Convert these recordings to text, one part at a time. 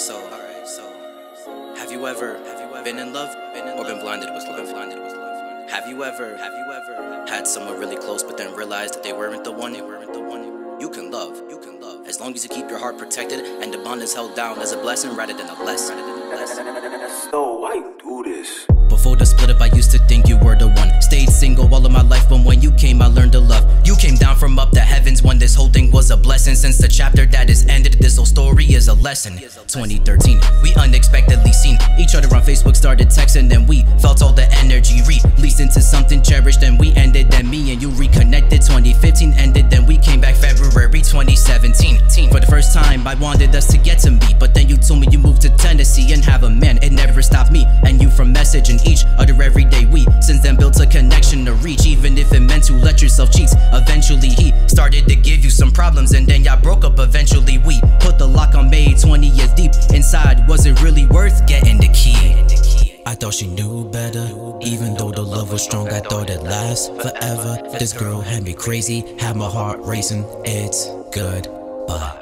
So, have you ever been in love or been blinded with love? Have you ever had someone really close but then realized that they weren't the one? You can love, as long as you keep your heart protected and the bond is held down as a blessing rather than a lesson. So why you do this? Before the split up, I used to think you were the one. Stayed single all of my life, but when you came, I learned to love. You came down from up the heavens when this whole thing was a blessing. Since the chapter that is ended, this whole story is a lesson. 2013, we unexpectedly seen each other on Facebook, started texting, then we felt all the energy released into something cherished. Then we ended, then me and you reconnected. 2015 ended, then we came back February 2017. For the first time, I wanted us to get to meet, but then you told me you moved to Tennessee and have a man. It never stopped me and you from messaging each other every day. We since then built a connection to reach, even if it meant to let yourself cheat. Eventually he started to give you some problems, and then y'all broke up. Eventually we put the lock on May 20th. Deep inside, was it really worth getting the key? I thought she knew better, even though the love was strong, I thought it'd last forever. This girl had me crazy, had my heart racing. It's goodbye.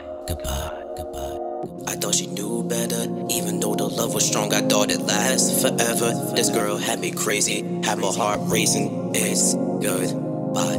I thought she knew better, even though the love was strong, I thought it'd last forever. This girl had me crazy, had my heart racing. It's goodbye.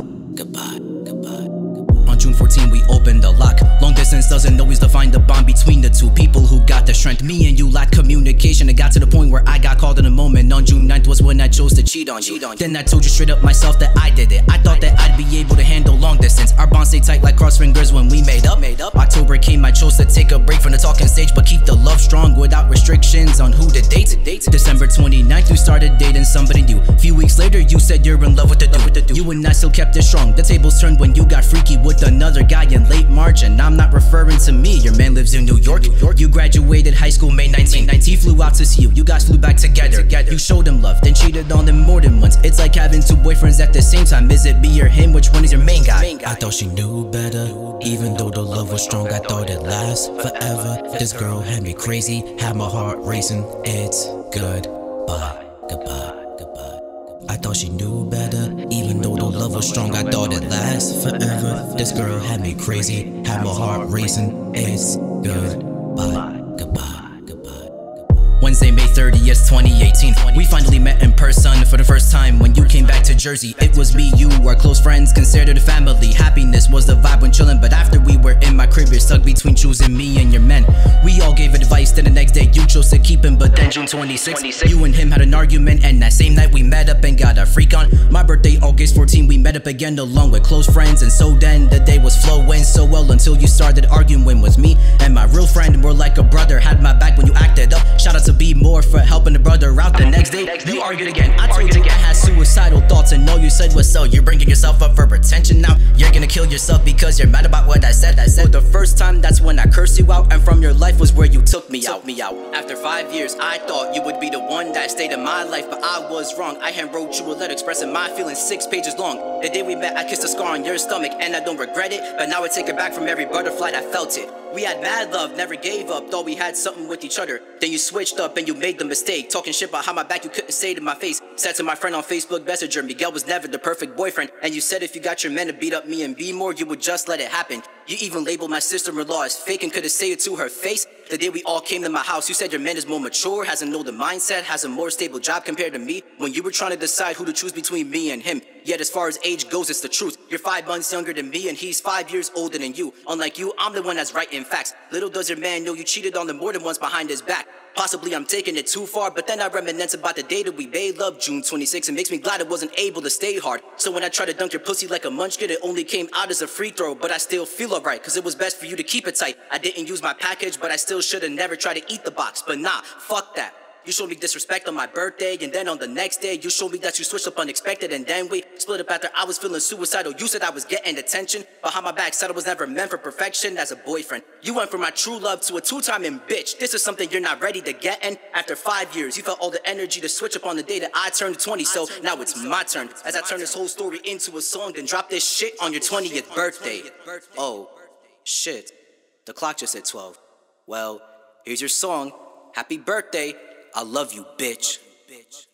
On June 14, we opened the lock. Long distance doesn't always define the bond between the two people who got the strength. Me and you lacked communication. It got to the point where I got called in a moment. On June 9th was when I chose to cheat on you. Then I told you straight up myself that I did it. I thought that I'd be able to handle long distance. Our bond stayed tight like cross fingers when we made up. October came, I chose to take a break from the talking stage, but keep the love strong without restrictions on who to date. December 29th, we started dating somebody new. Few weeks later, you said you're in love with the dude. You and I still kept it strong. The tables turned when you got freaky with another guy in late March, and I'm not referring to me. Your man lives in New York. You graduated high school May 19th. He flew out to see you. You guys flew back together. You showed him love, then cheated on him more than once. It's like having two boyfriends at the same time. Is it me or him? Which one is your main guy? I thought she knew better, even though the love was strong, I thought it'd last forever. This girl had me crazy, had my heart racing. It's goodbye. I thought she knew better, even though the love was strong, I thought it'd last forever. This girl had me crazy, had my heart racing. It's goodbye. Wednesday, May 30th, 2018. We finally met in person for the first time when you came back to Jersey. It was me, you, our close friends, considered a family. Happiness was the vibe when chillin', but after we were in my crib, you're stuck between choosing me and your men. We all gave advice, then the next day you chose to keep him, but then June 26th, you and him had an argument, and that same night we met up and got a freak on. My birthday, August 14, we met up again along with close friends, and so then the day was flowing so well until you started arguing with me and my real friend. We're like a brother, had my back when you acted up. Shout out to be more for helping the brother out. The next day, you argued again. I told you I had suicidal thoughts, and all you said was, so you're bringing yourself up for attention now. You're gonna kill yourself because you're mad about what I said. For the first time, that's when I cursed you out, and from your life was where you took me out. After 5 years, I thought you would be the one that stayed in my life, but I was wrong. I hand wrote you a letter expressing my feelings 6 pages long. The day we met, I kissed a scar on your stomach, and I don't regret it, but now I take it back from every butterfly that felt it. We had mad love, never gave up, thought we had something with each other. Then you switched up and you made the mistake, talking shit about how my back you couldn't say to my face. Said to my friend on Facebook Messenger, Miguel was never the perfect boyfriend, and you said if you got your men to beat up me and be more, you would just let it happen. You even labeled my sister-in-law as fake and couldn't say it to her face. The day we all came to my house, you said your man is more mature, has an older mindset, has a more stable job compared to me, when you were trying to decide who to choose between me and him. Yet as far as age goes, it's the truth. You're 5 months younger than me and he's 5 years older than you. Unlike you, I'm the one that's writing facts. Little does your man know you cheated on him more than once behind his back. Possibly I'm taking it too far, but then I reminisce about the day that we made love, June 26th. It makes me glad I wasn't able to stay hard. So when I try to dunk your pussy like a munchkin, it only came out as a free throw. But I still feel alright, cause it was best for you to keep it tight. I didn't use my package, but I still should've never tried to eat the box. But nah, fuck that. You showed me disrespect on my birthday, and then on the next day, you showed me that you switched up unexpected, and then we split up after I was feeling suicidal. You said I was getting attention, behind my back said I was never meant for perfection as a boyfriend. You went from my true love to a two-timing bitch. This is something you're not ready to get in. After 5 years, you felt all the energy to switch up on the day that I turned 20, so now it's my turn. As I turn this whole story into a song, then drop this shit on your 20th birthday. Oh, shit. The clock just hit 12. Well, here's your song. Happy birthday. I love you, bitch.